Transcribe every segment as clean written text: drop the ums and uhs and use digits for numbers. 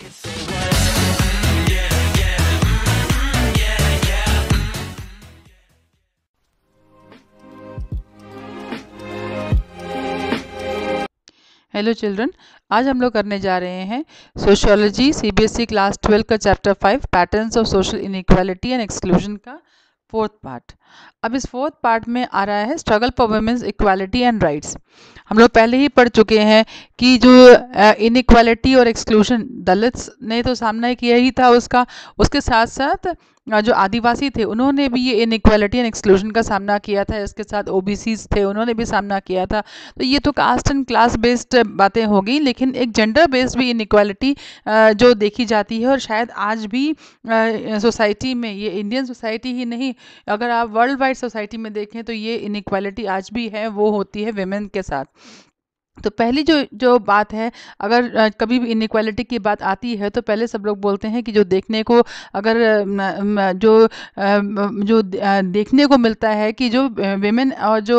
Hello children, आज हम लोग करने जा रहे हैं सोशियोलॉजी सीबीएसई क्लास 12 का chapter 5 patterns of social inequality and exclusion का फोर्थ पार्ट। अब इस फोर्थ पार्ट में आ रहा है struggle for women's equality and rights. हम लोग पहले ही पढ़ चुके हैं कि जो इनइक्वालिटी और एक्सक्लूजन दलित ने तो सामना किया ही था उसके साथ साथ जो आदिवासी थे उन्होंने भी ये इनइक्वालिटी एंड एक्सक्लूजन का सामना किया था। इसके साथ ओबीसीज थे, उन्होंने भी सामना किया था। तो ये तो कास्ट एंड क्लास बेस्ड बातें होगी, लेकिन एक जेंडर बेस्ड भी इनइक्वालिटी जो देखी जाती है और शायद आज भी सोसाइटी में, ये इंडियन सोसाइटी ही नहीं, अगर आप वर्ल्ड वाइड सोसाइटी में देखें तो ये इनइक्वालिटी आज भी है, वो होती है विमेन के साथ। तो पहली जो बात है, अगर कभी भी इनइक्वालिटी की बात आती है तो पहले सब लोग बोलते हैं कि जो देखने को अगर जो देखने को मिलता है कि जो विमेन और जो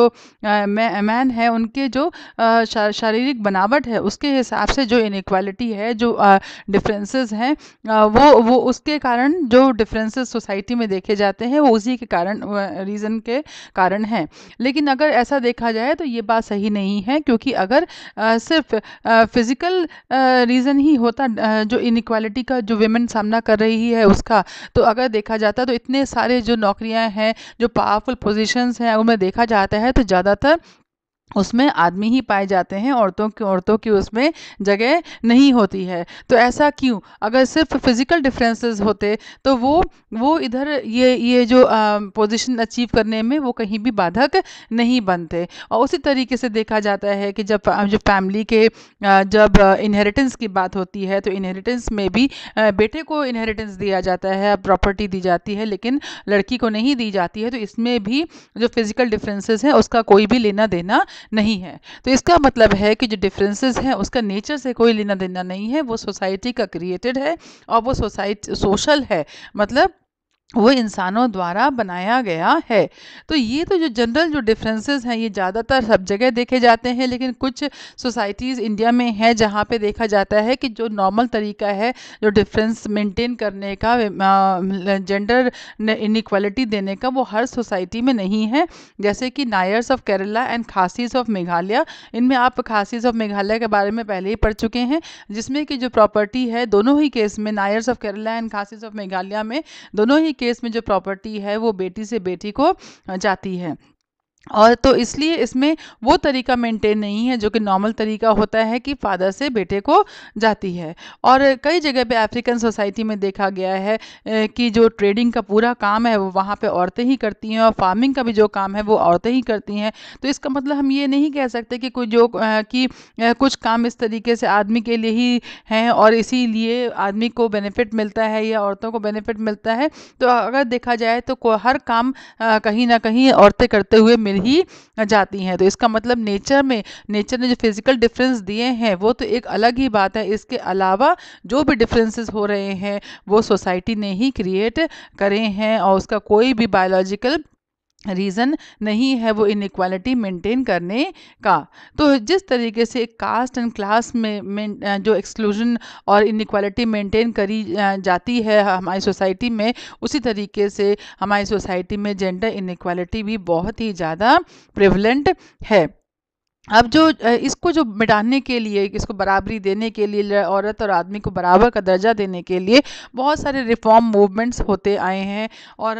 मैन है उनके जो शारीरिक बनावट है उसके हिसाब से जो इनइक्वालिटी है, जो डिफरेंसेस हैं, वो उसके कारण जो डिफरेंसेस सोसाइटी में देखे जाते हैं वो उसी के कारण, रीज़न के कारण हैं। लेकिन अगर ऐसा देखा जाए तो ये बात सही नहीं है, क्योंकि अगर सिर्फ फिजिकल रीज़न ही होता जो इनइक्वालिटी का जो विमेन सामना कर रही है उसका, तो अगर देखा जाता तो इतने सारे जो नौकरियां हैं, जो पावरफुल पोजीशंस हैं, उनमें देखा जाता है तो ज़्यादातर उसमें आदमी ही पाए जाते हैं, औरतों की उसमें जगह नहीं होती है। तो ऐसा क्यों? अगर सिर्फ फिजिकल डिफरेंसेस होते तो वो इधर ये जो पोजीशन अचीव करने में वो कहीं भी बाधक नहीं बनते। और उसी तरीके से देखा जाता है कि जब फैमिली के जब इनहेरिटेंस की बात होती है तो इनहेरिटेंस में भी बेटे को इनहेरिटेंस दिया जाता है, प्रॉपर्टी दी जाती है, लेकिन लड़की को नहीं दी जाती है। तो इसमें भी जो फिजिकल डिफरेंसेस हैं उसका कोई भी लेना देना नहीं है। तो इसका मतलब है कि जो डिफरेंसेस हैं उसका नेचर से कोई लेना देना नहीं है, वो सोसाइटी का क्रिएटेड है और वो सोशल है, मतलब वो इंसानों द्वारा बनाया गया है। तो ये तो जो जनरल जो डिफरेंसेस हैं ये ज़्यादातर सब जगह देखे जाते हैं, लेकिन कुछ सोसाइटीज़ इंडिया में है जहाँ पे देखा जाता है कि जो नॉर्मल तरीका है जो डिफरेंस मेंटेन करने का, जेंडर इनइक्वालिटी देने का, वो हर सोसाइटी में नहीं है। जैसे कि Nairs of Kerala and Khasis of Meghalaya, इनमें आप खासीज ऑफ मेघालय के बारे में पहले ही पढ़ चुके हैं, जिसमें कि जो प्रॉपर्टी है दोनों ही केस में, Nairs of Kerala and Khasis of Meghalaya में दोनों ही केस में जो प्रॉपर्टी है वो बेटी से बेटी को जाती है। और तो इसलिए इसमें वो तरीका मेंटेन नहीं है जो कि नॉर्मल तरीका होता है कि फादर से बेटे को जाती है। और कई जगह पे अफ्रीकन सोसाइटी में देखा गया है कि जो ट्रेडिंग का पूरा काम है वो वहाँ पे औरतें ही करती हैं और फार्मिंग का भी जो काम है वो औरतें ही करती हैं। तो इसका मतलब हम ये नहीं कह सकते कि कुछ काम इस तरीके से आदमी के लिए ही हैं और इसीलिए आदमी को बेनिफिट मिलता है या औरतों को बेनिफिट मिलता है। तो अगर देखा जाए तो हर काम कहीं ना कहीं औरतें करते हुए मिल ही जाती हैं। तो इसका मतलब नेचर ने जो फिजिकल डिफरेंस दिए हैं वो तो एक अलग ही बात है। इसके अलावा जो भी डिफरेंसेस हो रहे हैं वो सोसाइटी ने ही क्रिएट करे हैं और उसका कोई भी बायोलॉजिकल रीज़न नहीं है वो इनइक्वालिटी मेंटेन करने का। तो जिस तरीके से कास्ट एंड क्लास में जो एक्सक्लूजन और इनइक्वालिटी मेंटेन करी जाती है हमारी सोसाइटी में, उसी तरीके से हमारी सोसाइटी में जेंडर इनइक्वालिटी भी बहुत ही ज़्यादा प्रेवलेंट है। अब जो इसको जो मिटाने के लिए, इसको बराबरी देने के लिए, औरत और आदमी को बराबर का दर्जा देने के लिए बहुत सारे रिफॉर्म मूवमेंट्स होते आए हैं और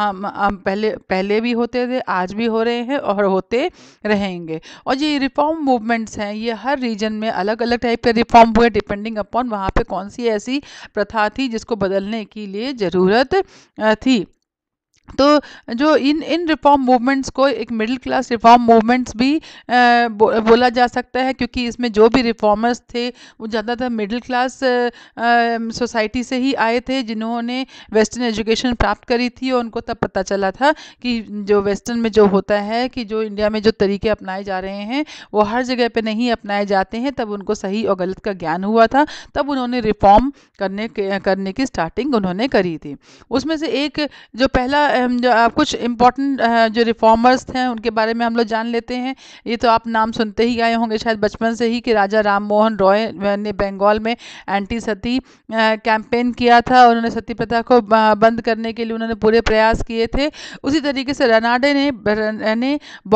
पहले भी होते थे, आज भी हो रहे हैं और होते रहेंगे। और ये रिफॉर्म मूवमेंट्स हैं ये हर रीजन में अलग अलग टाइप के रिफॉर्म हुए, डिपेंडिंग अपॉन वहाँ पे कौन सी ऐसी प्रथा थी जिसको बदलने के लिए ज़रूरत थी। तो जो इन रिफॉर्म मूवमेंट्स को एक मिडिल क्लास रिफॉर्म मूवमेंट्स भी बोला जा सकता है, क्योंकि इसमें जो भी रिफॉर्मर्स थे वो ज़्यादातर मिडिल क्लास सोसाइटी से ही आए थे, जिन्होंने वेस्टर्न एजुकेशन प्राप्त करी थी और उनको तब पता चला था कि जो वेस्टर्न में जो होता है कि जो इंडिया में जो तरीके अपनाए जा रहे हैं वो हर जगह पे नहीं अपनाए जाते हैं। तब उनको सही और गलत का ज्ञान हुआ था, तब उन्होंने रिफॉर्म करने की स्टार्टिंग उन्होंने करी थी। उसमें से एक जो पहला कुछ इम्पोर्टेंट जो रिफॉर्मर्स थे उनके बारे में हम लोग जान लेते हैं। ये तो आप नाम सुनते ही आए होंगे शायद बचपन से ही कि राजा राम मोहन रॉय ने बंगाल में एंटी सती कैंपेन किया था। उन्होंने सती प्रथा को बंद करने के लिए उन्होंने पूरे प्रयास किए थे। उसी तरीके से रनाडे ने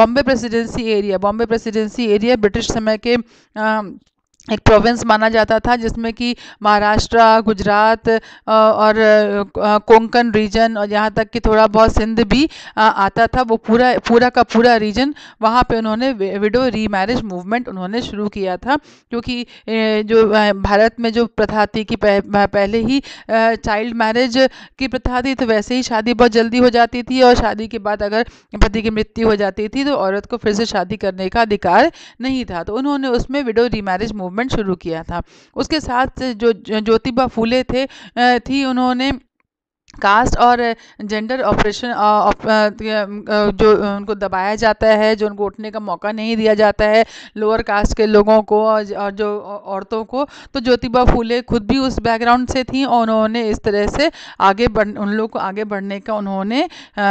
बॉम्बे प्रेसिडेंसी एरिया ब्रिटिश समय के एक प्रोविंस माना जाता था, जिसमें कि महाराष्ट्र, गुजरात और कोंकण रीजन और यहाँ तक कि थोड़ा बहुत सिंध भी आता था। वो पूरा का पूरा रीजन, वहाँ पे उन्होंने विडो रीमैरिज मूवमेंट उन्होंने शुरू किया था। क्योंकि जो भारत में जो प्रथा थी कि पहले ही चाइल्ड मैरिज की प्रथा थी, तो वैसे ही शादी बहुत जल्दी हो जाती थी और शादी के बाद अगर पति की मृत्यु हो जाती थी तो औरत को फिर से शादी करने का अधिकार नहीं था। तो उन्होंने उसमें विडो रीमैरिज मूवमेंट शुरू किया था। उसके साथ जो ज्योतिबा फूले थी, उन्होंने कास्ट और जेंडर ऑपरेशन जो उनको दबाया जाता है, जो उनको उठने का मौका नहीं दिया जाता है, लोअर कास्ट के लोगों को और जो औरतों को, तो ज्योतिबा फूले खुद भी उस बैकग्राउंड से थी और उन्होंने इस तरह से उन लोगों को आगे बढ़ने का उन्होंने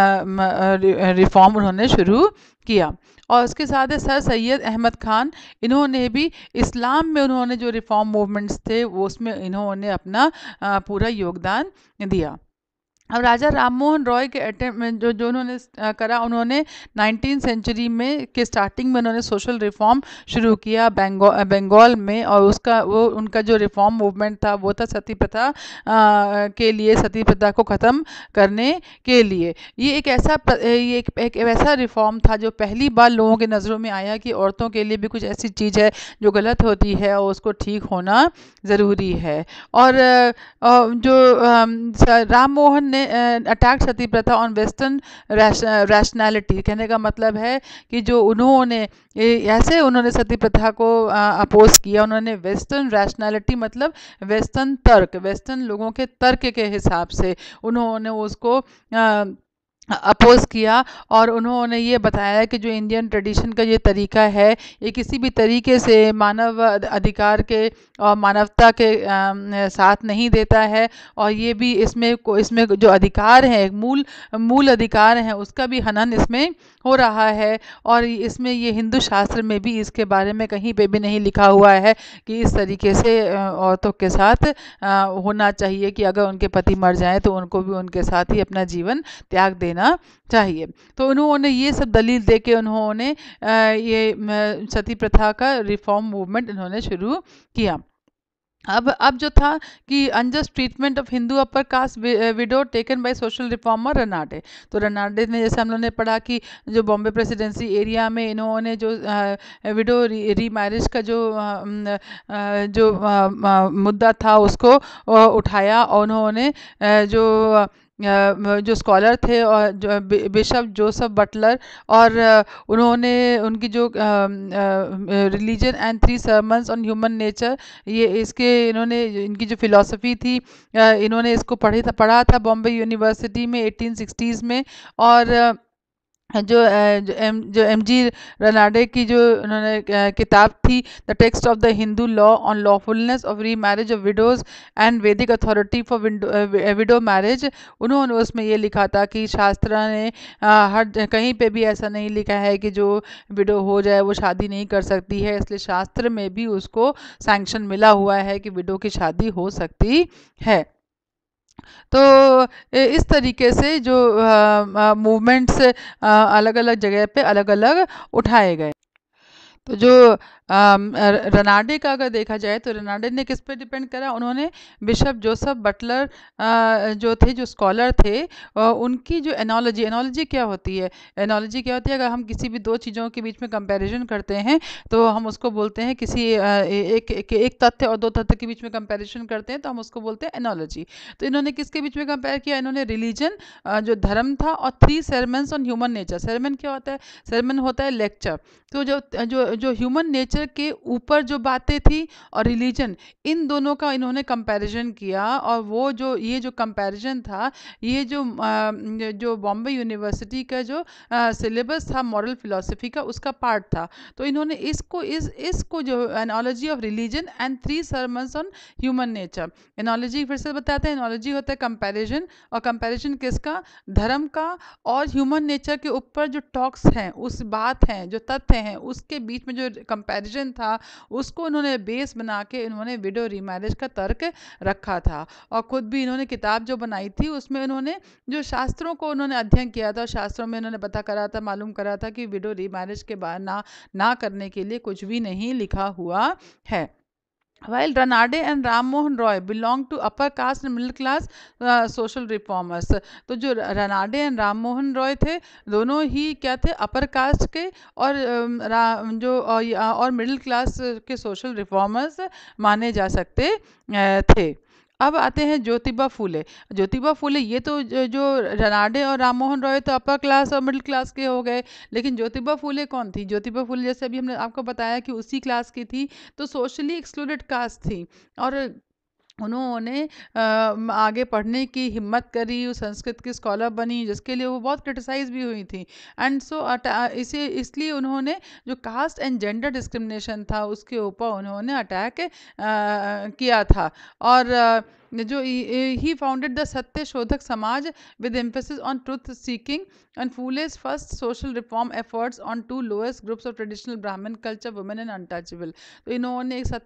रिफॉर्म उन्होंने शुरू किया। और उसके साथ ही सर सैयद अहमद खान, इन्होंने भी इस्लाम में उन्होंने जो रिफॉर्म मूवमेंट्स थे वो उसमें इन्होंने अपना पूरा योगदान दिया। अब राजा राममोहन रॉय के अटेम्प्ट में जो उन्होंने करा, उन्होंने 19वीं सेंचुरी में के स्टार्टिंग में उन्होंने सोशल रिफॉर्म शुरू किया बंगाल में। और उनका जो रिफॉर्म मूवमेंट था वो था सती प्रथा के लिए, सती प्रथा को ख़त्म करने के लिए। ये एक ऐसा रिफॉर्म था जो पहली बार लोगों की नज़रों में आया कि औरतों के लिए भी कुछ ऐसी चीज़ है जो गलत होती है और उसको ठीक होना ज़रूरी है। और जो राम मोहन ने अटैक सती प्रथा ऑन वेस्टर्न रैशनैलिटी, कहने का मतलब है कि जो उन्होंने सती प्रथा को अपोज किया। उन्होंने वेस्टर्न रैशनैलिटी मतलब वेस्टर्न लोगों के तर्क के हिसाब से उन्होंने उसको अपोज किया। और उन्होंने ये बताया कि जो इंडियन ट्रेडिशन का ये तरीका है, ये किसी भी तरीके से मानव अधिकार के और मानवता के साथ नहीं देता है। और ये भी इसमें जो अधिकार है, मूल अधिकार है, उसका भी हनन इसमें हो रहा है। और इसमें ये हिंदू शास्त्र में भी इसके बारे में कहीं पे भी नहीं लिखा हुआ है कि इस तरीके से औरतों के साथ होना चाहिए कि अगर उनके पति मर जाएं तो उनको भी उनके साथ ही अपना जीवन त्याग देना चाहिए। तो उन्होंने ये सब दलील दे के उन्होंने ये सती प्रथा का रिफॉर्म मूवमेंट इन्होंने शुरू किया। अब जो था कि unjust treatment of Hindu upper caste widow taken by social reformer Ranade. तो रनाडे ने, जैसे हम लोगों ने पढ़ा कि जो बॉम्बे प्रेसिडेंसी एरिया में इन्होंने जो विडो री मैरिज का जो मुद्दा था उसको उठाया। और उन्होंने जो स्कॉलर थे और जो बिशप जोसेफ बटलर, और उन्होंने उनकी जो religion and 3 sermons on nature, इन्होंने इनकी जो फिलॉसफी थी, इन्होंने इसको पढ़ा था बॉम्बे यूनिवर्सिटी में 1860s में। और जो एम.जी. रनाडे की जो उन्होंने किताब थी the text of the Hindu law on lawfulness of remarriage of widows and Vedic authority for widow marriage, उन्होंने उसमें ये लिखा था कि शास्त्र ने हर कहीं पे भी ऐसा नहीं लिखा है कि जो विडो हो जाए वो शादी नहीं कर सकती है। इसलिए शास्त्र में भी उसको सैंक्शन मिला हुआ है कि विडो की शादी हो सकती है। तो इस तरीके से जो मूवमेंट्स अलग अलग जगह पे अलग अलग उठाए गए। तो जो रनाडे का अगर देखा जाए तो रनाडे ने किस पे डिपेंड करा, उन्होंने बिशप जोसेफ बटलर जो थे, जो स्कॉलर थे, उनकी जो एनोलॉजी क्या होती है, अगर हम किसी भी दो चीज़ों के बीच में कंपैरिजन करते हैं तो हम उसको बोलते हैं किसी एक तथ्य और दो तथ्य के बीच में कंपैरिजन करते हैं तो हम उसको बोलते हैं एनोलॉजी। तो इन्होंने किसके बीच में कंपेयर किया, इन्होंने रिलीजन जो धर्म था और 3 sermons on human nature. sermon क्या होता है, sermon होता है लेक्चर। तो जो ह्यूमन नेचर नेचर के ऊपर जो बातें थी और रिलीजन, इन दोनों का इन्होंने कंपैरिजन किया। और वो जो ये जो कंपैरिजन था, ये जो बॉम्बे यूनिवर्सिटी का जो सिलेबस था मॉरल फिलॉसफी का, उसका पार्ट था। तो इन्होंने इसको जो analogy of religion and 3 sermons on human nature. Analogy फिर से बताते हैं, एनोलॉजी होता है कंपैरिजन, और कंपैरिजन किसका? धर्म का और ह्यूमन नेचर के ऊपर जो टॉक्स हैं, उस बात हैं, जो तथ्य हैं, उसके बीच में जो कंपैरिजन था, उसको इन्होंने बेस बना के इन्होंने विडो रीमैरिज का तर्क रखा था। और खुद भी इन्होंने किताब जो बनाई थी, उसमें इन्होंने जो शास्त्रों को उन्होंने अध्ययन किया था, शास्त्रों में इन्होंने पता करा था, मालूम करा था कि विडो रीमैरिज के बाद ना करने के लिए कुछ भी नहीं लिखा हुआ है। While Ranade and Ram Mohan Roy belong to upper caste and middle class social reformers, तो जो रनाडे एंड राम मोहन रॉय थे, दोनों ही क्या थे? अपर कास्ट के और और मिडिल क्लास के सोशल रिफॉर्मर्स माने जा सकते थे। अब आते हैं ज्योतिबा फूले। ज्योतिबा फूले ये तो जो रनाडे और राम मोहन रॉय तो अपर क्लास और मिडिल क्लास के हो गए, लेकिन ज्योतिबा फूले कौन थी? ज्योतिबा फूले जैसे अभी हमने आपको बताया कि उसी क्लास की थी, तो सोशली एक्सक्लूडेड कास्ट थी। और उन्होंने आगे पढ़ने की हिम्मत करी, वो संस्कृत की स्कॉलर बनी, जिसके लिए वो बहुत क्रिटिसाइज भी हुई थी। एंड सो इसे इसलिए उन्होंने जो कास्ट एंड जेंडर डिस्क्रिमिनेशन था, उसके ऊपर उन्होंने अटैक किया था। और जो ही फाउंडेड द सत्य शोधक समाज with emphasis on truth seeking, and Phule's first social reform efforts on two lowest groups of traditional Brahmin culture, women and untouchable। तो इन्होंने एक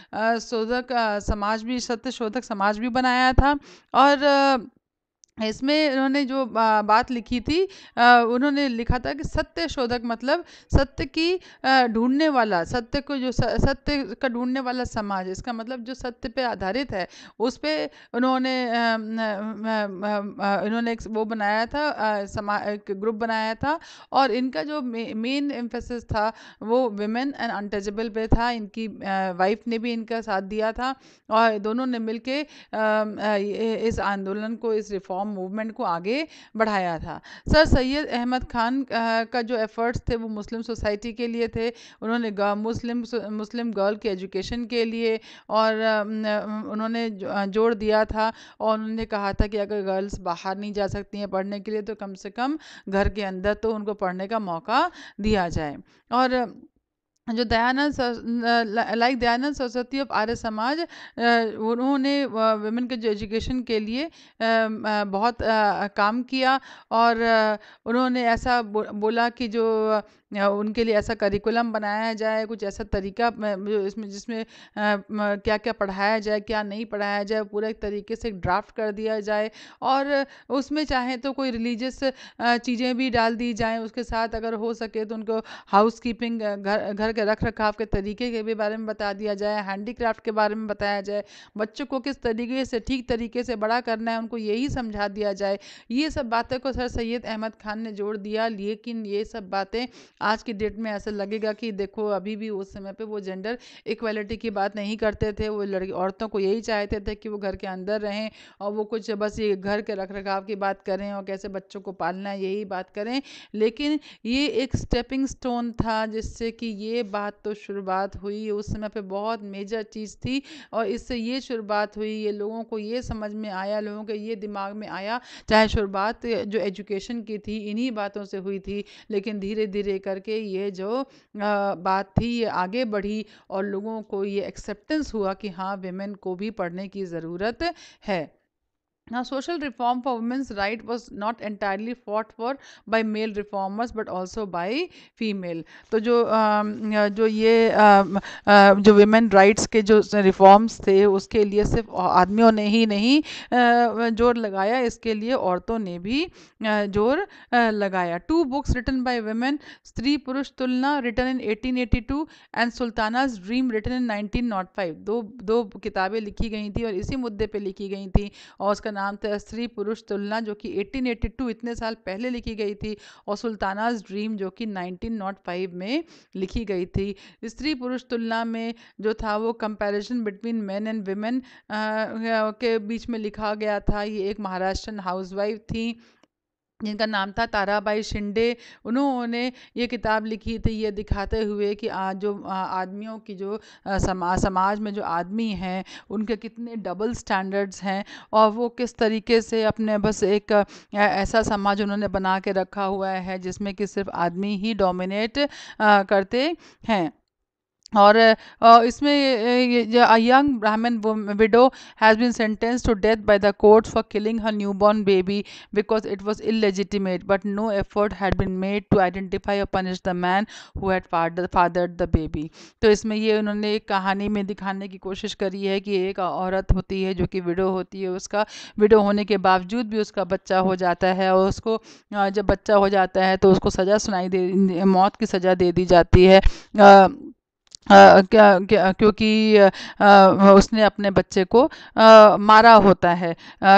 सत्य शोधक समाज भी बनाया था। और इसमें उन्होंने जो बात लिखी थी, उन्होंने लिखा था कि सत्य शोधक मतलब सत्य की ढूंढने वाला, सत्य को जो सत्य का ढूंढने वाला समाज, इसका मतलब जो सत्य पे आधारित है, उस पे उन्होंने इन्होंने एक वो बनाया था, एक ग्रुप बनाया था। और इनका जो मेन एम्फेसिस था वो विमेन एंड अनटचेबल पे था। इनकी वाइफ ने भी इनका साथ दिया था, और दोनों ने मिलके इस आंदोलन को, इस रिफॉर्म मूवमेंट को आगे बढ़ाया था। सर सैयद अहमद खान का जो एफर्ट्स थे वो मुस्लिम सोसाइटी के लिए थे। उन्होंने मुस्लिम गर्ल के एजुकेशन के लिए और उन्होंने जोड़ दिया था, और उन्होंने कहा था कि अगर गर्ल्स बाहर नहीं जा सकती हैं पढ़ने के लिए, तो कम से कम घर के अंदर तो उनको पढ़ने का मौका दिया जाए। और जो लाइक दयानंद सरस्वती ऑफ आर्य समाज, उन्होंने वुमेन के जो एजुकेशन के लिए बहुत काम किया। और उन्होंने ऐसा बोला कि जो उनके लिए ऐसा करिकुलम बनाया जाए, कुछ ऐसा तरीका जिसमें क्या क्या पढ़ाया जाए, क्या नहीं पढ़ाया जाए, पूरा एक तरीके से ड्राफ्ट कर दिया जाए। और उसमें चाहे तो कोई रिलीजियस चीज़ें भी डाल दी जाएं, उसके साथ अगर हो सके तो उनको हाउस कीपिंग, घर के रख रखाव के तरीके के भी बारे में बता दिया जाए, हैंडीक्राफ्ट के बारे में बताया जाए, बच्चों को किस तरीके से ठीक तरीके से बड़ा करना है उनको यही समझा दिया जाए। ये सब बातें को सर सैयद अहमद खान ने जोड़ दिया। लेकिन ये सब बातें आज की डेट में ऐसा लगेगा कि देखो अभी भी उस समय पे वो जेंडर इक्वालिटी की बात नहीं करते थे। वो लड़की औरतों को यही चाहते थे कि वो घर के अंदर रहें, और वो कुछ बस ये घर के रख रखाव की बात करें और कैसे बच्चों को पालना है यही बात करें। लेकिन ये एक स्टेपिंग स्टोन था जिससे कि ये बात तो शुरुआत हुई, उस समय पे बहुत मेजर चीज़ थी। और इससे ये शुरुआत हुई, ये लोगों को ये समझ में आया, लोगों के ये दिमाग में आया, चाहे शुरुआत जो एजुकेशन की थी इन्हीं बातों से हुई थी, लेकिन धीरे धीरे करके ये जो बात थी ये आगे बढ़ी, और लोगों को ये एक्सेप्टेंस हुआ कि हाँ विमेन को भी पढ़ने की ज़रूरत है। Now, social reform for women's right was not entirely fought for by male reformers but also by female। तो जो ये जो women rights के जो रिफॉर्म्स थे उसके लिए सिर्फ आदमियों ने ही नहीं जोर लगाया, इसके लिए औरतों ने भी जोर लगाया। Two books written by women, Stri Purush Tulana written in 1882 and Sultana's dream written in 1905। दो किताबें लिखी गई थी और इसी मुद्दे पे लिखी गई थी, और उसका नाम था स्त्री पुरुष तुलना, जो कि 1882 इतने साल पहले लिखी गई थी, और सुल्तानाज ड्रीम जो कि 1905 में लिखी गई थी। स्त्री पुरुष तुलना में जो था वो comparison between men and women के बीच में लिखा गया था। ये एक महाराष्ट्रन हाउसवाइफ थी जिनका नाम था ताराबाई शिंदे। उन्होंने ये किताब लिखी थी ये दिखाते हुए कि जो आदमियों की जो समाज में जो आदमी हैं उनके कितने डबल स्टैंडर्ड्स हैं और वो किस तरीके से अपने बस एक ऐसा समाज उन्होंने बना के रखा हुआ है जिसमें कि सिर्फ आदमी ही डोमिनेट करते हैं। और इसमें a young Brahmin widow has been sentenced to death by the courts for killing her newborn baby because it was illegitimate, but no effort had been made to identify or punish the man who had fathered the baby. तो इसमें ये उन्होंने एक कहानी में दिखाने की कोशिश करी है कि एक औरत होती है जो कि विडो होती है, उसका विडो होने के बावजूद भी उसका बच्चा हो जाता है और उसको जब बच्चा हो जाता है तो उसको सज़ा मौत की सज़ा दे दी जाती है। क्योंकि उसने अपने बच्चे को मारा होता है।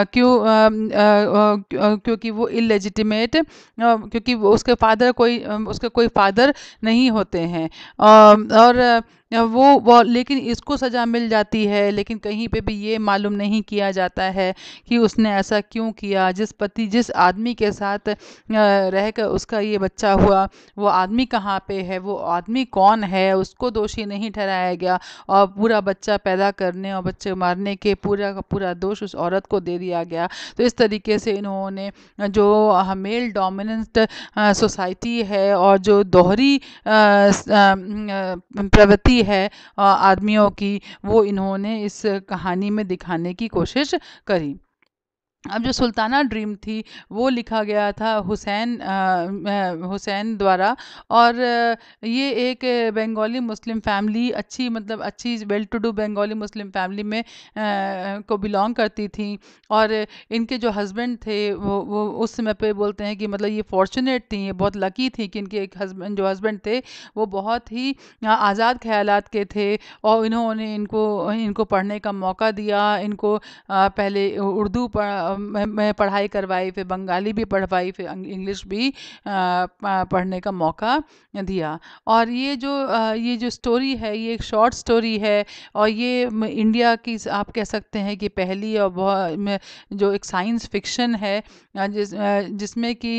क्योंकि वो इलेजिटिमेट, क्योंकि उसके कोई फादर नहीं होते हैं। और वो लेकिन इसको सज़ा मिल जाती है, लेकिन कहीं पे भी ये मालूम नहीं किया जाता है कि उसने ऐसा क्यों किया। जिस आदमी के साथ रहकर उसका ये बच्चा हुआ वो आदमी कहाँ पे है, वो आदमी कौन है, उसको दोषी नहीं ठहराया गया और पूरा बच्चा पैदा करने और बच्चे मारने के पूरा का पूरा दोष उस औरत को दे दिया गया। तो इस तरीके से इन्होंने जो मेल डोमिनेंट सोसाइटी है और जो दोहरी प्रवृत्ति है आदमियों की, वो इन्होंने इस कहानी में दिखाने की कोशिश करी। अब जो सुल्ताना ड्रीम थी वो लिखा गया था हुसैन द्वारा। और ये एक बंगाली मुस्लिम फैमिली, अच्छी well to do Bengali Muslim family में को बिलोंग करती थी। और इनके जो हस्बैंड थे वो उस समय पे बोलते हैं कि मतलब ये फॉर्चुनेट थी, ये बहुत लकी थी कि इनके एक हस्बैंड थे वो बहुत ही आज़ाद ख्यालात के थे और इन्होंने इनको पढ़ने का मौका दिया। इनको पहले उर्दू में पढ़ाई करवाई, फिर बंगाली भी पढ़वाई, फिर इंग्लिश भी पढ़ने का मौका दिया। और ये जो स्टोरी है ये एक शॉर्ट स्टोरी है और ये इंडिया की आप कह सकते हैं कि पहली और जो एक साइंस फिक्शन है जिसमें कि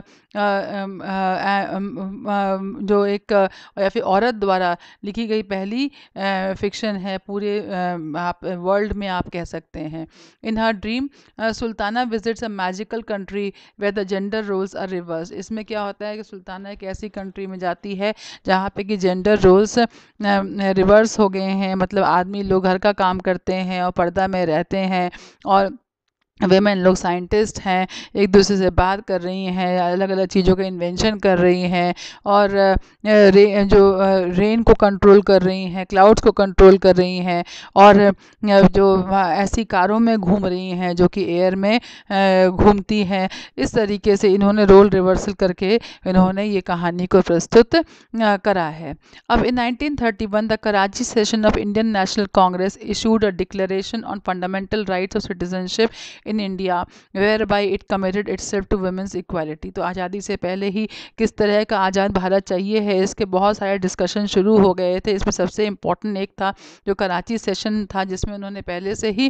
जो एक या फिर औरत द्वारा लिखी गई पहली फिक्शन है पूरे आप वर्ल्ड में आप कह सकते हैं। In her dream Sultana visits a magical country where the gender roles are reversed. इसमें क्या होता है कि सुल्ताना एक ऐसी कंट्री में जाती है जहाँ पे कि जेंडर रोल्स रिवर्स हो गए हैं, मतलब आदमी लोग घर का काम करते हैं और पर्दा में रहते हैं और वेमेन लोग साइंटिस्ट हैं, एक दूसरे से बात कर रही हैं, अलग अलग चीज़ों का इन्वेंशन कर रही हैं और रेन को कंट्रोल कर रही हैं, क्लाउड्स को कंट्रोल कर रही हैं और जो ऐसी कारों में घूम रही हैं जो कि एयर में घूमती हैं। इस तरीके से इन्होंने रोल रिवर्सल करके इन्होंने ये कहानी को प्रस्तुत करा है। अब in 1931 the Karachi session of Indian National Congress issued a declaration on fundamental rights of citizenship in India whereby it committed itself to women's equality. तो आज़ादी से पहले ही किस तरह का आज़ाद भारत चाहिए है इसके बहुत सारे डिस्कशन शुरू हो गए थे। इसमें सबसे इम्पोर्टेंट एक था जो कराची सेशन था जिसमें उन्होंने पहले से ही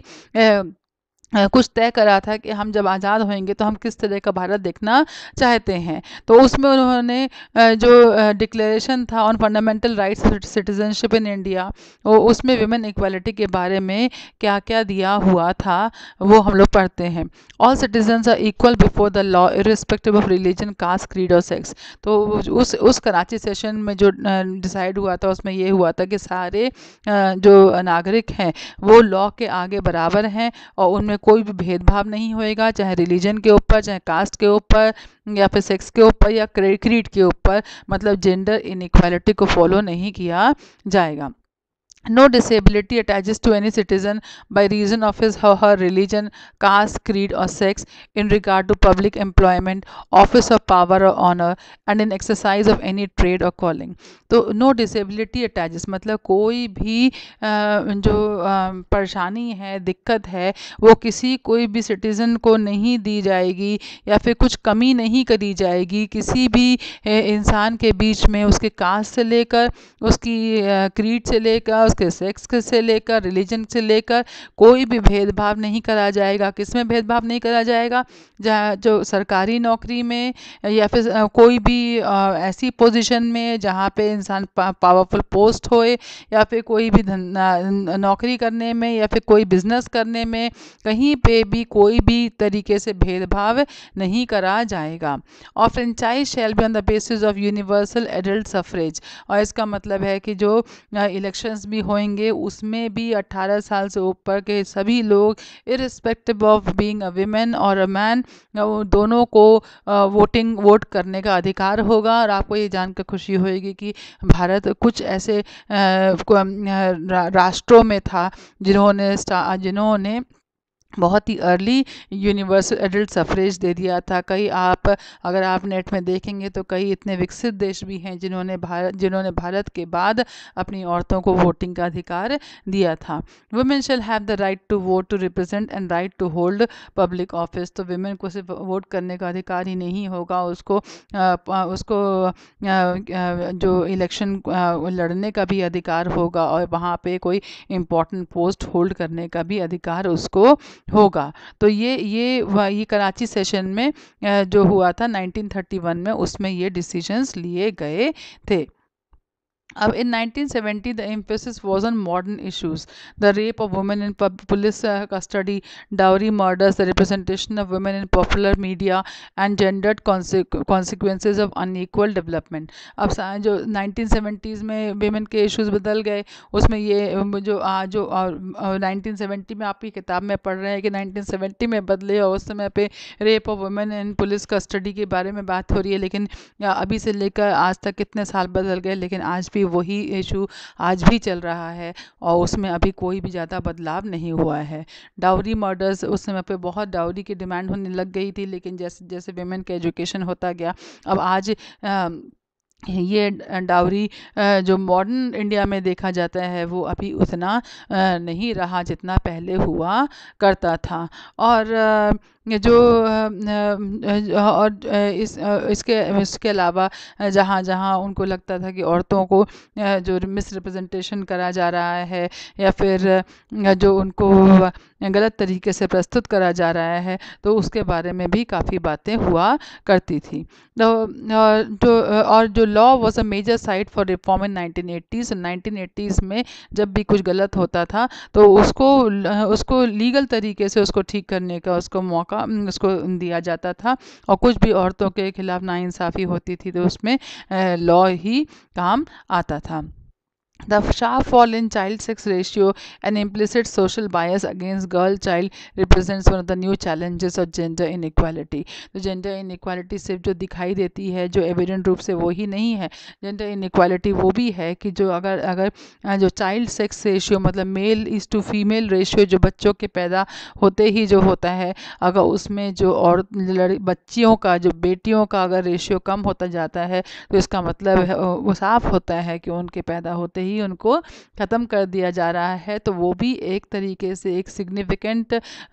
कुछ तय करा था कि हम जब आज़ाद होंगे तो हम किस तरह का भारत देखना चाहते हैं। तो उसमें उन्होंने जो डिक्लेरेशन था on fundamental rights of citizenship in India उसमें विमेन इक्वालिटी के बारे में क्या क्या दिया हुआ था वो हम लोग पढ़ते हैं। All citizens are equal before the law irrespective of religion, caste, creed और सेक्स। तो उस कराची सेशन में जो डिसाइड हुआ था उसमें ये हुआ था कि सारे जो नागरिक हैं वो लॉ के आगे बराबर हैं और उनमें कोई भी भेदभाव नहीं होएगा, चाहे रिलीजन के ऊपर, चाहे कास्ट के ऊपर या फिर सेक्स के ऊपर या क्रीड के ऊपर, मतलब जेंडर इनइक्वालिटी को फॉलो नहीं किया जाएगा। No disability attaches to any citizen by reason of his or her religion, caste, creed or sex in regard to public employment, office of power or honor and in exercise of any trade or calling. तो no disability attaches मतलब कोई भी जो परेशानी है, दिक्कत है, वो कोई भी सिटीज़न को नहीं दी जाएगी या फिर कुछ कमी नहीं करी जाएगी किसी भी इंसान के बीच में, उसके कास्ट से लेकर, उसकी क्रीड से लेकर, उसके सेक्स से लेकर, रिलीजन से लेकर कोई भी भेदभाव नहीं करा जाएगा। किस में भेदभाव नहीं करा जाएगा? जहाँ जो सरकारी नौकरी में या फिर कोई भी ऐसी पोजीशन में जहाँ पे इंसान पावरफुल पोस्ट होए, या फिर कोई भी नौकरी करने में, या फिर कोई बिजनेस करने में, कहीं पे भी कोई भी तरीके से भेदभाव नहीं करा जाएगा। और franchise shall be on the basis of universal adult suffrage. और इसका मतलब है कि जो इलेक्शंस भी होंगे उसमें भी 18 साल से ऊपर के सभी लोग, irrespective of being a women और अ मैन, दोनों को वोट करने का अधिकार होगा। और आपको ये जानकर खुशी होगी कि भारत कुछ ऐसे राष्ट्रों में था जिन्होंने बहुत ही अर्ली यूनिवर्सल एडल्ट सफरेज दे दिया था। अगर आप नेट में देखेंगे तो कई इतने विकसित देश भी हैं जिन्होंने भारत के बाद अपनी औरतों को वोटिंग का अधिकार दिया था। Women shall have the right to vote, to represent and right to hold public office. तो वुमेन को सिर्फ वोट करने का अधिकार ही नहीं होगा, उसको जो इलेक्शन लड़ने का भी अधिकार होगा, और वहाँ पे कोई इम्पोर्टेंट पोस्ट होल्ड करने का भी अधिकार उसको होगा। तो ये कराची सेशन में जो हुआ था 1931 में, उसमें ये डिसीजंस लिए गए थे। अब in 1970 the emphasis was on modern issues: the rape of women in police custody, dowry murders, the representation of women in popular media, and gendered consequences of unequal development. अब जो 1970s में women के issues बदल गए, उसमें ये जो 1970 में आपकी किताब में पढ़ रहे हैं कि 1970 में बदले, और उस समय पे rape of women in police custody के बारे में बात हो रही है। लेकिन अभी से लेकर आज तक कितने साल बदल गए, लेकिन आज भी वही इशू आज भी चल रहा है, और उसमें अभी कोई भी ज़्यादा बदलाव नहीं हुआ है। डाउरी मर्डर्स, उस समय पे बहुत डाउरी की डिमांड होने लग गई थी, लेकिन जैसे जैसे वेमेन का एजुकेशन होता गया, अब आज ये डाउरी जो मॉडर्न इंडिया में देखा जाता है वो अभी उतना नहीं रहा जितना पहले हुआ करता था। और इसके अलावा जहाँ जहाँ उनको लगता था कि औरतों को जो मिस रिप्रेजेंटेशन करा जा रहा है, या फिर जो उनको गलत तरीके से प्रस्तुत करा जा रहा है, तो उसके बारे में भी काफ़ी बातें हुआ करती थी। और जो law was a major site for reform in 1980s। 1980s में जब भी कुछ गलत होता था तो उसको लीगल तरीके से उसको ठीक करने का उसको मौका उसको दिया जाता था, और कुछ भी औरतों के खिलाफ नाइंसाफ़ी होती थी तो उसमें लॉ ही काम आता था। The sharp fall in child sex ratio and implicit social bias against girl-child represents one of the new challenges of gender inequality. तो gender inequality सिर्फ जो दिखाई देती है, जो evident रूप से वो ही नहीं है। gender inequality वो भी है कि जो अगर जो child sex ratio मतलब male is to female ratio जो बच्चों के पैदा होते ही जो होता है, अगर उसमें जो बच्चियों का, जो बेटियों का अगर रेशियो कम होता जाता है, तो इसका मतलब वो साफ होता है कि उनके पैदा होते ही उनको ख़त्म कर दिया जा रहा है। तो वो भी एक तरीके से एक सिग्निफिकेंट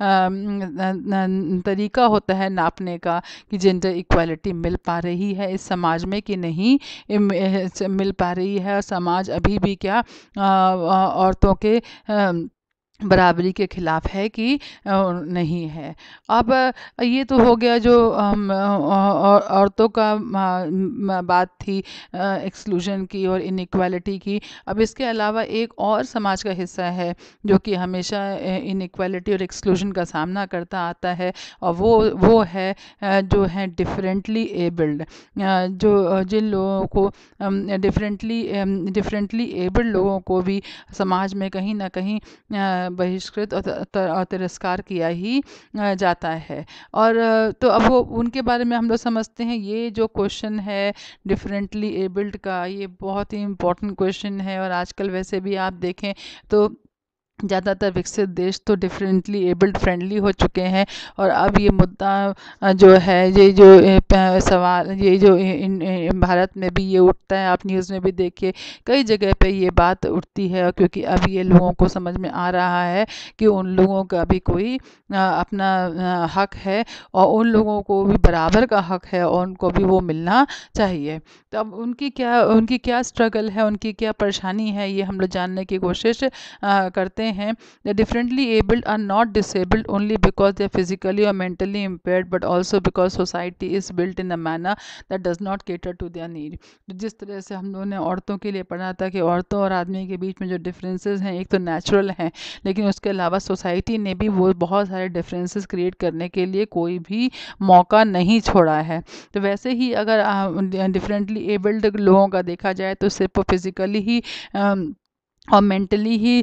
तरीका होता है नापने का कि जेंडर इक्वालिटी मिल पा रही है इस समाज में कि नहीं मिल पा रही है, और समाज अभी भी क्या औरतों के बराबरी के ख़िलाफ़ है कि नहीं है। अब ये तो हो गया जो औरतों का बात थी एक्सक्लूजन की और इनइक्वालिटी की। अब इसके अलावा एक और समाज का हिस्सा है जो कि हमेशा इनइक्वालिटी और एक्सक्लूजन का सामना करता आता है, और वो है जो है डिफरेंटली एबल्ड, जो जिन लोगों को डिफरेंटली एबल्ड लोगों को भी समाज में कहीं ना कहीं बहिष्कृत और तिरस्कार किया ही जाता है। और तो अब वो उनके बारे में हम लोग समझते हैं। ये जो क्वेश्चन है डिफरेंटली एबल्ड का, ये बहुत ही इम्पोर्टेंट क्वेश्चन है, और आजकल वैसे भी आप देखें तो ज़्यादातर विकसित देश तो डिफरेंटली एबल्ड फ्रेंडली हो चुके हैं। और अब ये मुद्दा जो है, ये जो सवाल, ये जो भारत में भी ये उठता है, आप न्यूज़ में भी देखिए, कई जगह पे ये बात उठती है। क्योंकि अब ये लोगों को समझ में आ रहा है कि उन लोगों का भी कोई अपना हक है, और उन लोगों को भी बराबर का हक है, और उनको भी वो मिलना चाहिए। तो अब उनकी क्या स्ट्रगल है, उनकी क्या परेशानी है, ये हम लोग जानने की कोशिश करते हैं। The differently abled are not disabled only because they are physically or mentally impaired, but also because society is built in a manner that does not cater to their need. तो जिस तरह से हम लोगों ने औरतों के लिए पढ़ा था कि औरतों और आदमी के बीच में जो डिफरेंसेस हैं, एक तो नेचुरल हैं, लेकिन उसके अलावा सोसाइटी ने भी वो बहुत सारे डिफरेंसेस क्रिएट करने के लिए कोई भी मौका नहीं छोड़ा है। तो वैसे ही अगर डिफरेंटली एबल्ड लोगों का देखा जाए तो सिर्फ फिजिकली ही और मेंटली ही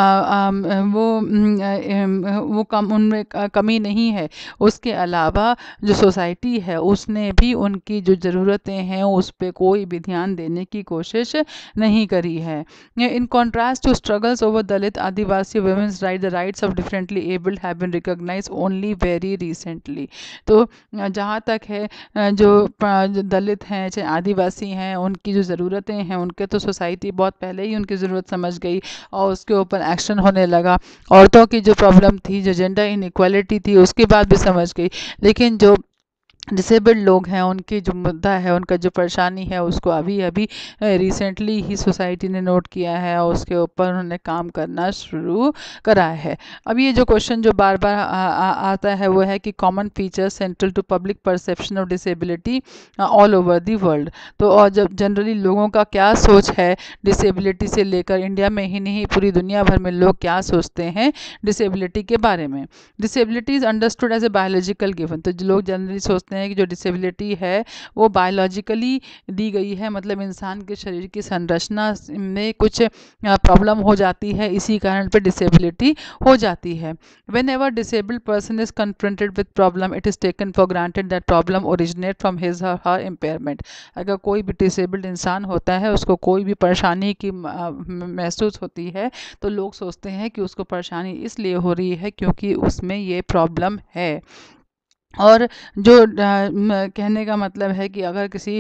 वो कम उनमें कमी नहीं है। उसके अलावा जो सोसाइटी है उसने भी उनकी जो ज़रूरतें हैं उस पे कोई भी ध्यान देने की कोशिश नहीं करी है। In contrast to struggles over Dalit Adivasi women's right, the rights of differently abled have been recognised only very recently. तो जहाँ तक है जो दलित हैं, चाहे आदिवासी हैं, उनकी जो ज़रूरतें हैं, उनके तो सोसाइटी बहुत पहले ही उनकी ज़रूरत समझ गई और उसके ऊपर एक्शन होने लगा। औरतों की जो प्रॉब्लम थी, जो जेंडर इनइक्वालिटी थी, उसके बाद भी समझ गई। लेकिन जो डिसेबल्ड लोग हैं, उनकी जो मुद्दा है, उनका जो परेशानी है, उसको अभी अभी रिसेंटली ही सोसाइटी ने नोट किया है और उसके ऊपर उन्होंने काम करना शुरू करा है। अब ये जो क्वेश्चन जो बार बार आता है वो है कि common features central to public perception of disability all over the world. तो और जब जनरली लोगों का क्या सोच है डिसेबिलिटी से लेकर, इंडिया में ही नहीं पूरी दुनिया भर में लोग क्या सोचते हैं डिसेबिलिटी के बारे में। Disability is understood as a biological given. तो जो लोग जनरली सोचते हैं कि जो डिसेबिलिटी है वो बायोलॉजिकली दी गई है, मतलब इंसान के शरीर की संरचना में कुछ प्रॉब्लम हो जाती है, इसी कारण पे डिसेबिलिटी हो जाती है। Whenever disabled person is confronted with problem, it is taken for granted that problem originate from his or her impairment. अगर कोई भी डिसेबल्ड इंसान होता है, उसको कोई भी परेशानी की महसूस होती है, तो लोग सोचते हैं कि उसको परेशानी इसलिए हो रही है क्योंकि उसमें ये प्रॉब्लम है। और जो कहने का मतलब है कि अगर किसी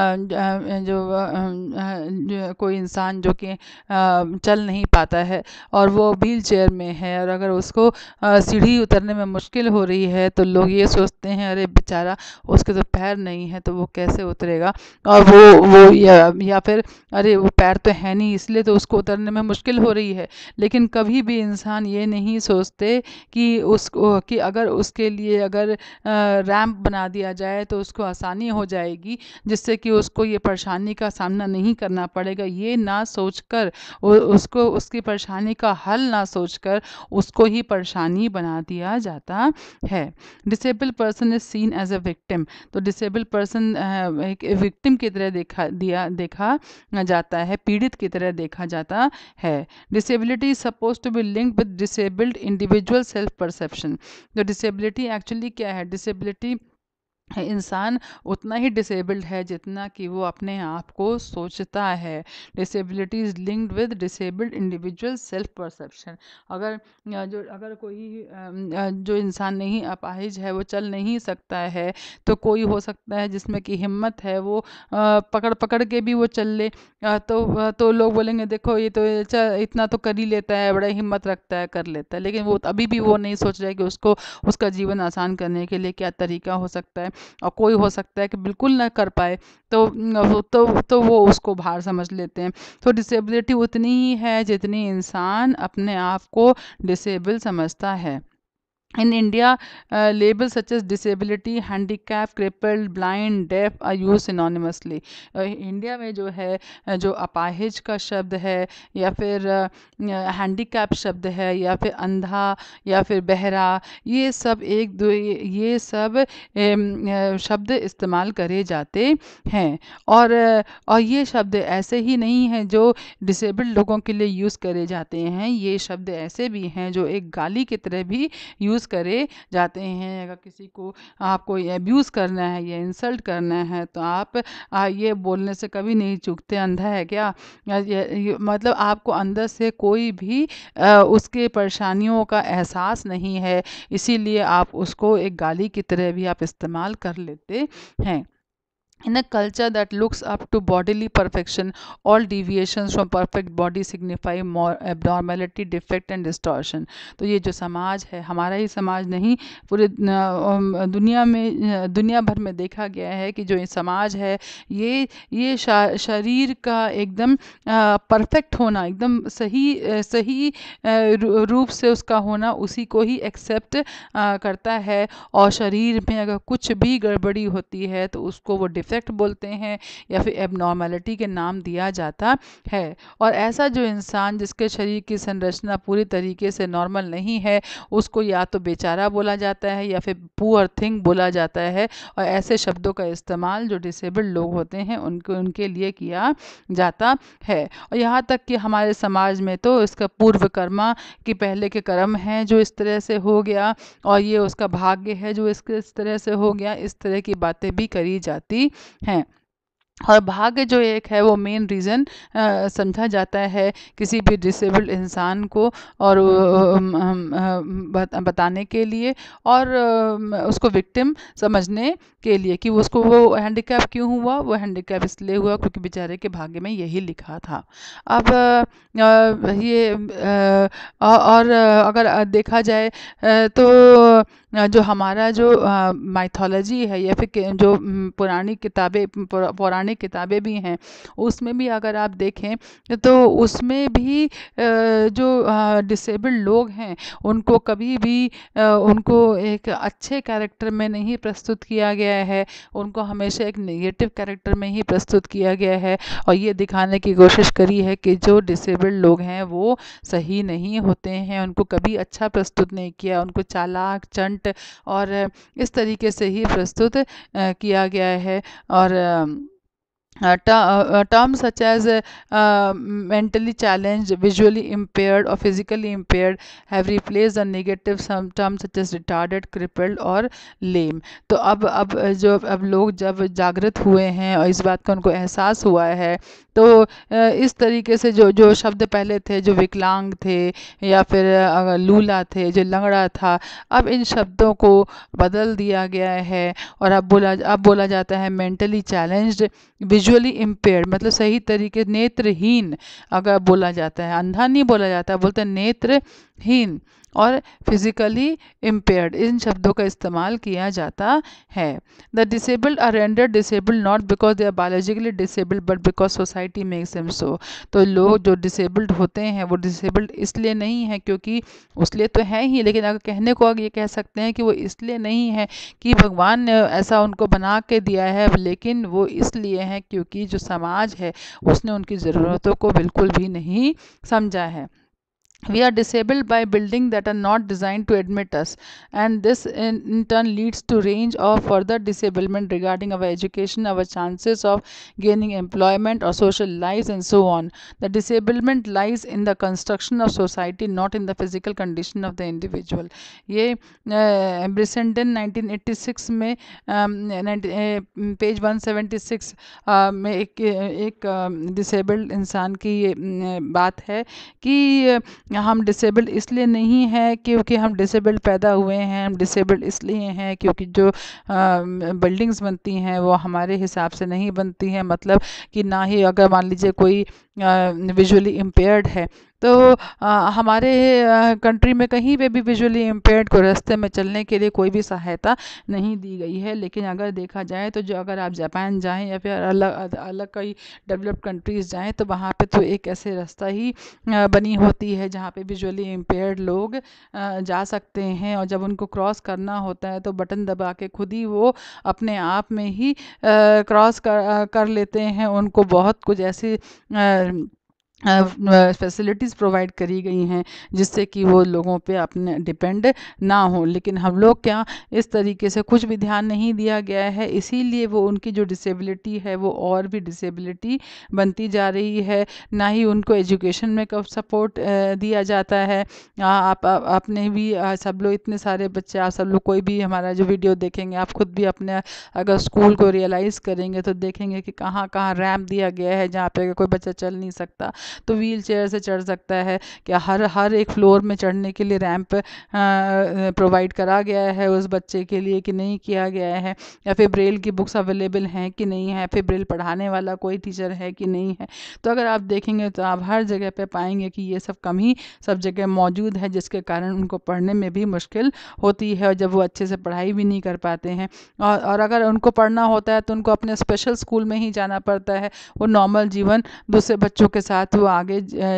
जो कोई इंसान जो कि चल नहीं पाता है और वो व्हील चेयर में है, और अगर उसको सीढ़ी उतरने में मुश्किल हो रही है, तो लोग ये सोचते हैं अरे बेचारा, उसके तो पैर नहीं है तो वो कैसे उतरेगा। और वो या फिर अरे वो पैर तो है नहीं इसलिए तो उसको उतरने में मुश्किल हो रही है। लेकिन कभी भी इंसान ये नहीं सोचते कि अगर उसके लिए अगर रैंप बना दिया जाए तो उसको आसानी हो जाएगी, जिससे कि उसको ये परेशानी का सामना नहीं करना पड़ेगा। ये ना सोचकर उसको उसकी परेशानी का हल ना सोचकर उसको ही परेशानी बना दिया जाता है। Disable person is seen as a victim. तो डिसेबल पर्सन एक विक्टिम की तरह देखा जाता है, पीड़ित की तरह देखा जाता है। Disability is suppose to be linked with disabled individual self perception. तो डिसेबिलिटी एक्चुअली क्या है? डिसेबिलिटी इंसान उतना ही डिसेबल्ड है जितना कि वो अपने आप को सोचता है। Disability is linked with disabled individual self perception. अगर कोई जो इंसान नहीं अपाहिज है, वो चल नहीं सकता है, तो कोई हो सकता है जिसमें कि हिम्मत है, वो पकड़ पकड़ के भी वो चल ले। तो लोग बोलेंगे देखो ये तो इतना तो कर ही लेता है, बड़ा हिम्मत रखता है, कर लेता है। लेकिन वो अभी भी वो नहीं सोच रहा है कि उसको उसका जीवन आसान करने के लिए क्या तरीका हो सकता है। और कोई हो सकता है कि बिल्कुल ना कर पाए, तो वो उसको भार समझ लेते हैं। तो डिसेबिलिटी उतनी ही है जितनी इंसान अपने आप को डिसेबल समझता है। In India, labels such as disability, handicap, crippled, blind, deaf are used synonymously. India में जो है जो अपाहिज का शब्द है, या फिर हैंडीकैप शब्द है, या फिर अंधा, या फिर बहरा, ये सब शब्द इस्तेमाल करे जाते हैं। और ये शब्द ऐसे ही नहीं हैं जो डिसेबल्ड लोगों के लिए यूज़ करे जाते हैं, ये शब्द ऐसे भी हैं जो एक गाली की तरह भी यूज़ यूज़ करे जाते हैं। अगर किसी को आपको अब्यूज़ करना है या इंसल्ट करना है तो आप ये बोलने से कभी नहीं चूकते, अंधा है क्या? मतलब आपको अंदर से कोई भी उसके परेशानियों का एहसास नहीं है, इसीलिए आप उसको एक गाली की तरह भी आप इस्तेमाल कर लेते हैं। In a culture that looks up to bodily perfection, all deviations from perfect body signify more abnormality, defect and distortion. तो ये जो समाज है, हमारा ही समाज नहीं, पूरे दुनिया में, दुनिया भर में देखा गया है कि जो ये समाज है, ये शरीर का एकदम परफेक्ट होना, एकदम सही रूप से उसका होना, उसी को ही एक्सेप्ट करता है। और शरीर में अगर कुछ भी गड़बड़ी होती है तो उसको वो डिफेक्ट बोलते हैं या फिर एबनॉर्मलिटी के नाम दिया जाता है। और ऐसा जो इंसान जिसके शरीर की संरचना पूरी तरीके से नॉर्मल नहीं है, उसको या तो बेचारा बोला जाता है या फिर पुअर थिंग बोला जाता है। और ऐसे शब्दों का इस्तेमाल जो डिसेबल्ड लोग होते हैं उनके लिए किया जाता है। और यहाँ तक कि हमारे समाज में तो इसका पूर्व कर्मा कि पहले के कर्म हैं जो इस तरह से हो गया, और ये उसका भाग्य है जो इस तरह से हो गया, इस तरह की बातें भी करी जाती हैं। और भाग्य जो एक है वो मेन रीज़न समझा जाता है किसी भी डिसेबल्ड इंसान को, और बताने के लिए, और उसको विक्टिम समझने के लिए कि उसको वो हैंडीकैप क्यों हुआ। वो हैंडीकैप इसलिए हुआ क्योंकि बेचारे के भाग्य में यही लिखा था। अब और अगर देखा जाए तो जो हमारा जो माइथोलॉजी है या फिर जो पुरानी किताबें, पौराणिक किताबें भी हैं, उसमें भी अगर आप देखें तो उसमें भी जो डिसेबल्ड लोग हैं उनको कभी भी उनको एक अच्छे कैरेक्टर में नहीं प्रस्तुत किया गया है, उनको हमेशा एक नेगेटिव कैरेक्टर में ही प्रस्तुत किया गया है। और ये दिखाने की कोशिश करी है कि जो डिसेबल्ड लोग हैं वो सही नहीं होते हैं, उनको कभी अच्छा प्रस्तुत नहीं किया, उनको चालाक, चंट और इस तरीके से ही प्रस्तुत किया गया है। और terms such as mentally challenged, visually impaired or physically impaired have replaced the negative some terms such as retarded, crippled और lame. तो अब लोग जब जागृत हुए हैं और इस बात का उनको एहसास हुआ है, तो इस तरीके से जो शब्द पहले थे, जो विकलांग थे या फिर लूला थे, जो लंगड़ा था, अब इन शब्दों को बदल दिया गया है। और अब बोला जाता है मेंटली चैलेंज्ड, विजुअली इम्पेयर्ड, मतलब सही तरीके, नेत्रहीन अगर बोला जाता है, अंधा नहीं बोला जाता, बोलते हैं नेत्रहीन, और फिजिकली इम्पेयर्ड, इन शब्दों का इस्तेमाल किया जाता है। The disabled are rendered disabled not because they are biologically disabled but because society makes them so. तो लोग जो डिसेबल्ड होते हैं वो डिसेबल्ड इसलिए नहीं है क्योंकि, उसलिए तो है ही, लेकिन अगर कहने को ये कह सकते हैं कि वो इसलिए नहीं है कि भगवान ने ऐसा उनको बना के दिया है, लेकिन वो इसलिए है क्योंकि जो समाज है उसने उनकी ज़रूरतों को बिल्कुल भी नहीं समझा है। We are disabled by buildings that are not designed to admit us, and this in turn leads to range of further disablement regarding our education, our chances of gaining employment or social lives and so on. The disablement lies in the construction of society, not in the physical condition of the individual. ये ब्रिसेंटन 1986 में page 176 में एक disabled इंसान की ये बात है कि हम डिसेबल्ड इसलिए नहीं है क्योंकि हम डिसेबल्ड पैदा हुए हैं, हम डिसेबल्ड इसलिए हैं क्योंकि जो बिल्डिंग्स बनती हैं वो हमारे हिसाब से नहीं बनती हैं। मतलब कि ना ही अगर मान लीजिए कोई विजुअली इम्पेयर्ड है तो हमारे कंट्री में कहीं पे भी विजुअली इम्पेयर्ड को रास्ते में चलने के लिए कोई भी सहायता नहीं दी गई है। लेकिन अगर देखा जाए तो जो अगर आप जापान जाएं या फिर अलग कई डेवलप्ड कंट्रीज़ जाएं तो वहाँ पे तो एक ऐसे रास्ता ही बनी होती है जहाँ पे विजुअली इम्पेयर्ड लोग जा सकते हैं, और जब उनको क्रॉस करना होता है तो बटन दबा के खुद ही वो अपने आप में ही क्रॉस कर लेते हैं। उनको बहुत कुछ ऐसी फैसिलिटीज़ प्रोवाइड करी गई हैं जिससे कि वो लोगों पे अपने डिपेंड ना हो। लेकिन हम लोग क्या, इस तरीके से कुछ भी ध्यान नहीं दिया गया है, इसीलिए वो उनकी जो डिसेबिलिटी है वो और भी डिसेबिलिटी बनती जा रही है। ना ही उनको एजुकेशन में कब सपोर्ट दिया जाता है। आपने भी सब लोग, इतने सारे बच्चे, आप सब लोग कोई भी हमारा जो वीडियो देखेंगे, आप खुद भी अपने अगर स्कूल को रियलाइज़ करेंगे तो देखेंगे कि कहाँ कहाँ रैम्प दिया गया है जहाँ पे कोई बच्चा चल नहीं सकता तो व्हील चेयर से चढ़ सकता है। क्या हर हर एक फ्लोर में चढ़ने के लिए रैंप प्रोवाइड करा गया है उस बच्चे के लिए कि नहीं किया गया है? या फिर ब्रेल की बुक्स अवेलेबल हैं कि नहीं है? फिर ब्रेल पढ़ाने वाला कोई टीचर है कि नहीं है? तो अगर आप देखेंगे तो आप हर जगह पे पाएंगे कि ये सब कमी सब जगह मौजूद है, जिसके कारण उनको पढ़ने में भी मुश्किल होती है और जब वो अच्छे से पढ़ाई भी नहीं कर पाते हैं। और अगर उनको पढ़ना होता है तो उनको अपने स्पेशल स्कूल में ही जाना पड़ता है। वो नॉर्मल जीवन दूसरे बच्चों के साथ वो आगे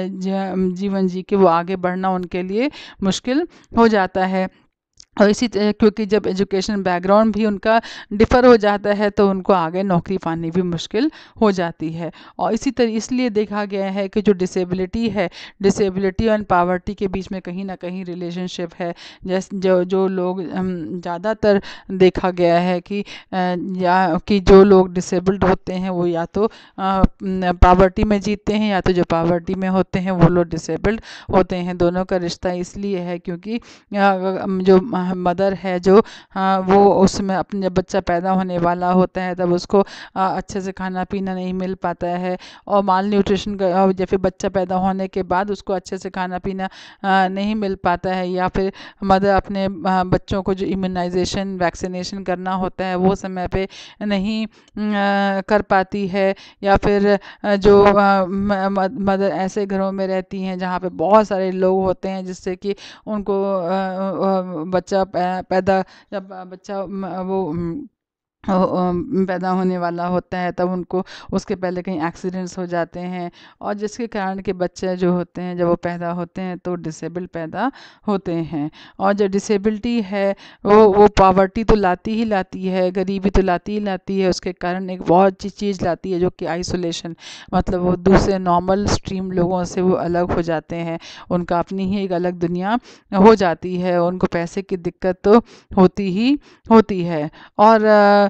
जीवन जी के वो आगे बढ़ना उनके लिए मुश्किल हो जाता है। और क्योंकि जब एजुकेशन बैकग्राउंड भी उनका डिफ़र हो जाता है तो उनको आगे नौकरी पानी भी मुश्किल हो जाती है। और इसलिए देखा गया है कि जो डिसेबिलिटी है, डिसेबिलिटी और पावर्टी के बीच में कहीं ना कहीं रिलेशनशिप है। जैसे जो जो लोग ज़्यादातर देखा गया है कि या कि जो लोग डिसेबल्ड होते हैं वो या तो पावर्टी में जीते हैं या तो जो पावर्टी में होते हैं वो लोग डिसेबल्ड होते हैं। दोनों का रिश्ता इसलिए है क्योंकि जो मदर है जो वो उसमें अपने जब बच्चा पैदा होने वाला होता है तब उसको अच्छे से खाना पीना नहीं मिल पाता है और माल न्यूट्रिशन का या फिर बच्चा पैदा होने के बाद उसको अच्छे से खाना पीना नहीं मिल पाता है, या फिर मदर अपने बच्चों को जो इम्यूनाइजेशन वैक्सीनेशन करना होता है वो समय पे नहीं कर पाती है, या फिर जो मदर ऐसे घरों में रहती हैं जहाँ पे बहुत सारे लोग होते हैं जिससे कि उनको बच्चा पैदा जब बच्चा वो पैदा होने वाला होता है तब उनको उसके पहले कहीं एक्सीडेंट्स हो जाते हैं और जिसके कारण के बच्चे जो होते हैं जब वो पैदा होते हैं तो डिसेबल पैदा होते हैं। और जो डिसेबिलिटी है वो पॉवर्टी तो लाती ही लाती है, गरीबी तो लाती ही लाती है, उसके कारण एक बहुत अच्छी चीज़ लाती है जो कि आइसोलेशन, मतलब वो दूसरे नॉर्मल स्ट्रीम लोगों से वो अलग हो जाते हैं, उनका अपनी ही एक अलग दुनिया हो जाती है, उनको पैसे की दिक्कत तो होती ही होती है। और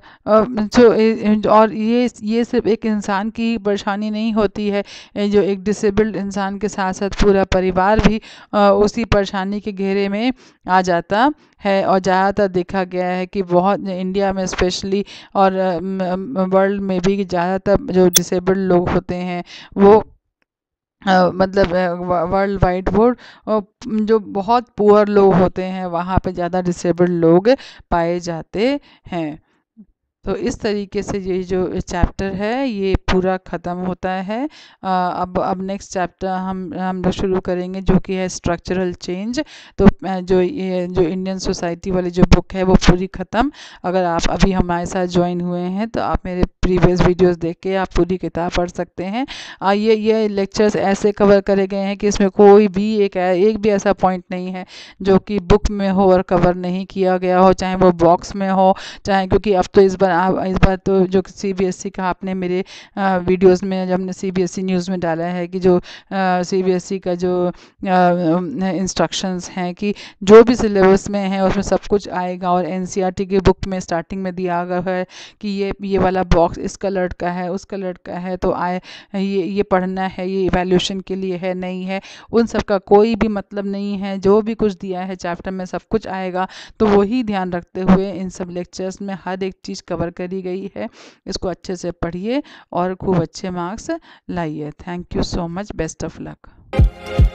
और ये सिर्फ एक इंसान की परेशानी नहीं होती है, जो एक डिसेबल्ड इंसान के साथ साथ पूरा परिवार भी उसी परेशानी के घेरे में आ जाता है। और ज़्यादातर देखा गया है कि बहुत इंडिया में स्पेशली और वर्ल्ड में भी ज़्यादातर जो डिसेबल्ड लोग होते हैं वो मतलब वर्ल्ड वाइड वो जो बहुत पुअर लोग होते हैं वहाँ पे ज़्यादा डिसेबल्ड लोग पाए जाते हैं। तो इस तरीके से ये जो चैप्टर है ये पूरा ख़त्म होता है। अब नेक्स्ट चैप्टर हम लोग शुरू करेंगे जो कि है स्ट्रक्चरल चेंज। तो जो इंडियन सोसाइटी वाली जो बुक है वो पूरी ख़त्म। अगर आप अभी हमारे साथ ज्वाइन हुए हैं तो आप मेरे प्रीवियस वीडियोस देख के आप पूरी किताब पढ़ सकते हैं। ये लेक्चर्स ऐसे कवर करे गए हैं कि इसमें कोई भी एक भी ऐसा पॉइंट नहीं है जो कि बुक में हो और कवर नहीं किया गया हो, चाहे वो बॉक्स में हो चाहे, क्योंकि अब तो इस बार तो जो सीबीएसई का आपने मेरे वीडियोस में जब हमने सीबीएसई न्यूज़ में डाला है कि जो सीबीएसई का जो इंस्ट्रक्शंस हैं कि जो भी सिलेबस में है उसमें सब कुछ आएगा। और एनसीईआरटी की बुक में स्टार्टिंग में दिया गया है कि ये वाला बॉक्स इस कलर का है उस कलर का है तो ये पढ़ना है, ये इवैल्यूएशन के लिए है, नहीं है, उन सब का कोई भी मतलब नहीं है। जो भी कुछ दिया है चैप्टर में सब कुछ आएगा, तो वही ध्यान रखते हुए इन सब लेक्चर्स में हर एक चीज़ कवर करी गई है। इसको अच्छे से पढ़िए और खूब अच्छे मार्क्स लाइए। Thank you so much, best of luck.